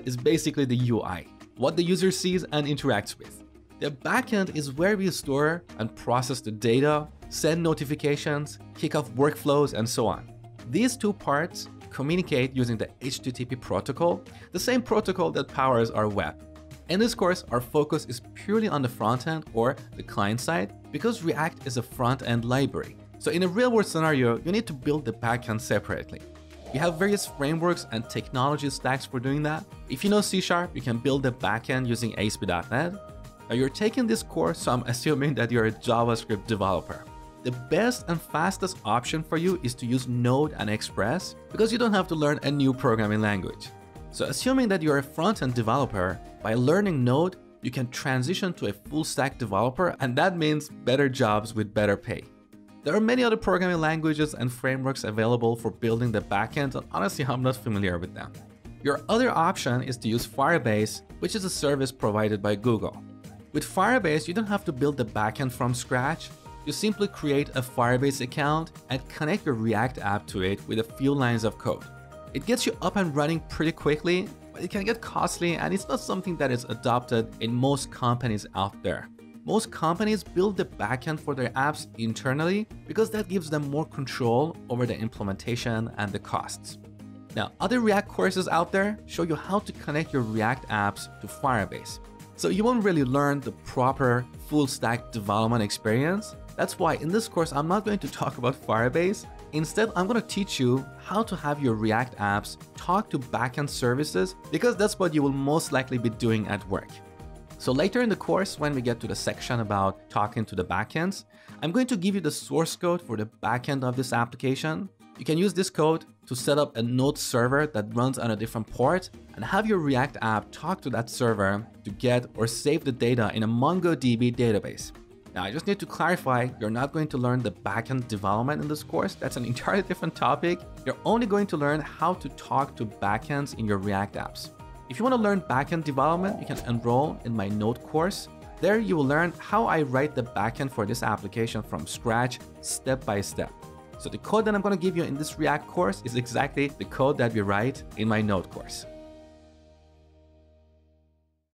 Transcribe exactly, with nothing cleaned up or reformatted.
is basically the U I, what the user sees and interacts with. The backend is where we store and process the data, send notifications, kick off workflows, and so on. These two parts communicate using the H T T P protocol, the same protocol that powers our web. In this course, our focus is purely on the front-end or the client side because React is a front-end library. So in a real-world scenario, you need to build the backend separately. We have various frameworks and technology stacks for doing that. If you know C sharp, you can build the backend using A S P dot net. Now you're taking this course, so I'm assuming that you're a JavaScript developer. The best and fastest option for you is to use Node and Express because you don't have to learn a new programming language. So assuming that you're a front-end developer, by learning Node, you can transition to a full-stack developer, and that means better jobs with better pay. There are many other programming languages and frameworks available for building the backend, and honestly, I'm not familiar with them. Your other option is to use Firebase, which is a service provided by Google. With Firebase, you don't have to build the backend from scratch. You simply create a Firebase account and connect your React app to it with a few lines of code. It gets you up and running pretty quickly, but it can get costly and it's not something that is adopted in most companies out there. Most companies build the backend for their apps internally because that gives them more control over the implementation and the costs. Now, other React courses out there show you how to connect your React apps to Firebase. So you won't really learn the proper full stack development experience. That's why in this course, I'm not going to talk about Firebase. Instead, I'm going to teach you how to have your React apps talk to backend services because that's what you will most likely be doing at work. So later in the course, when we get to the section about talking to the backends, I'm going to give you the source code for the backend of this application. You can use this code to set up a Node server that runs on a different port and have your React app talk to that server to get or save the data in a MongoDB database. Now, I just need to clarify, you're not going to learn the backend development in this course. That's an entirely different topic. You're only going to learn how to talk to backends in your React apps. If you want to learn backend development, you can enroll in my Node course. There you will learn how I write the backend for this application from scratch, step by step. So the code that I'm going to give you in this React course is exactly the code that we write in my Node course.